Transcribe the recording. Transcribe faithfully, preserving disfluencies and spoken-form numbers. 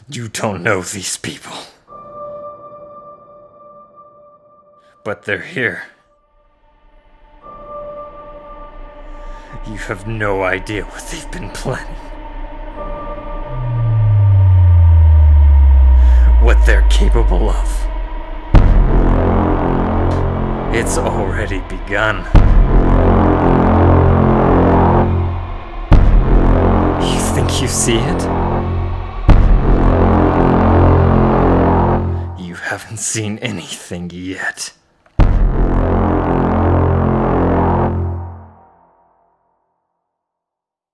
You don't know these people. But they're here. You have no idea what they've been planning. What they're capable of. It's already begun. You think you see it? You haven't seen anything yet.